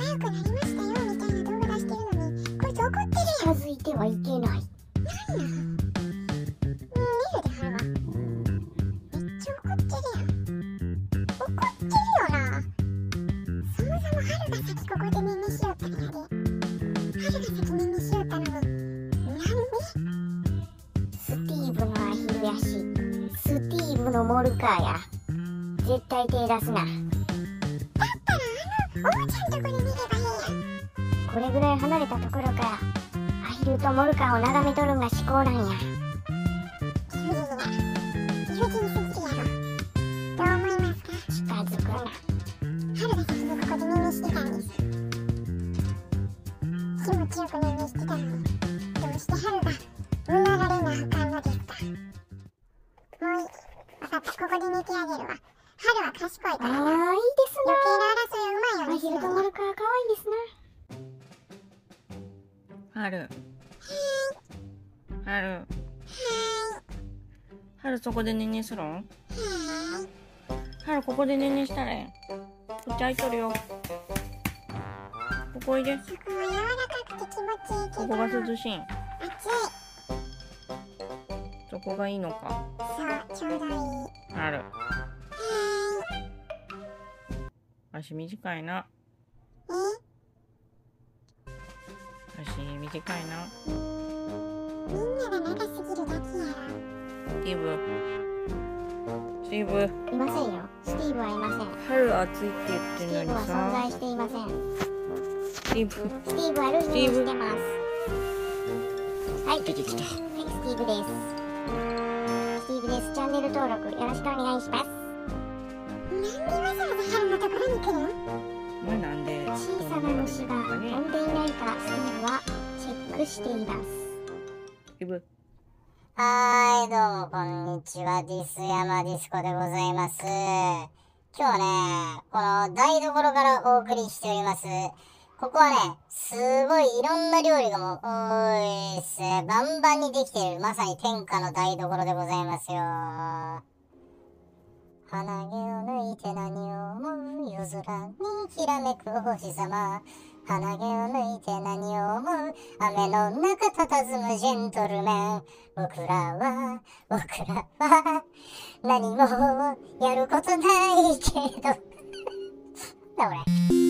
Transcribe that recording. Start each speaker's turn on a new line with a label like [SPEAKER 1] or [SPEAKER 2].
[SPEAKER 1] 良くなりましたよみたいな動画出してるのに、こいつ怒ってる
[SPEAKER 2] 近づいてはいけない。
[SPEAKER 1] やん。なんなん見るではるわ。めっちゃ怒ってるやん。怒ってるよな。そもそも春が先ここでねんねしよったんやで。春が先ねんねしよったのに、なんで
[SPEAKER 2] スティーブのアヒルやし、スティーブのモルカーや。絶対手出すな。
[SPEAKER 1] だったらおもちゃんとこに逃げばいいやん。
[SPEAKER 2] これぐらい離れたところからアヒルとモルカーを眺めとるんが至高なんや。
[SPEAKER 1] 理不尽すぎるやろ。どう思いますか？
[SPEAKER 2] 近づくな。
[SPEAKER 1] 春が先にここでねんねしてたんです。気持ちよくねんねしてたのに、どうして春がうなられなあかんのですか？もういい。わかった、ここで寝てあげるわ。春は賢いからな。
[SPEAKER 2] いいです
[SPEAKER 1] 余計な争いはうまいよう
[SPEAKER 2] な。アヒル
[SPEAKER 1] にするんや。
[SPEAKER 2] とモルカー可愛いですな。
[SPEAKER 3] 春そこでねんねするん？春ここでねんねしたらえん。こっち空いとるよ。ここおいで。
[SPEAKER 1] そこは柔らかくて気持ちいいけど、
[SPEAKER 3] ここが涼しいん。
[SPEAKER 1] 暑い。
[SPEAKER 3] そこがいいのか。
[SPEAKER 1] そう、ちょうどいい。
[SPEAKER 3] 春。足短いな。足短いな。
[SPEAKER 1] みんなが長すぎるだけやろ。
[SPEAKER 3] スティーブ。
[SPEAKER 2] いませんよ。スティーブはいません。
[SPEAKER 3] 春暑いって言っ
[SPEAKER 2] スティーブは
[SPEAKER 3] てんのにさ。
[SPEAKER 2] 存在していません。
[SPEAKER 3] スティーブ。
[SPEAKER 2] スティーブはルールにしてます。はい、
[SPEAKER 3] 出てきた。
[SPEAKER 2] はい、スティーブです。スティーブです。チャンネル登録よろしくお願いします。
[SPEAKER 1] なんでわざわざ春のところに来るの？
[SPEAKER 3] お前なんで
[SPEAKER 2] 小さな虫が飛んでいないかスティーブはチェックしています。
[SPEAKER 3] スティーブ。
[SPEAKER 4] はーい、どうもこんにちは、ディス山ディスコでございます。今日はね、この台所からお送りしております。ここはね、すごいいろんな料理がもう、バンバンにできている、まさに天下の台所でございますよ。鼻毛を抜いて何を思う夜空にきらめくお星様。鼻毛を抜いて何を思う雨の中佇むジェントルメン。僕らは何もやることないけど。だ俺。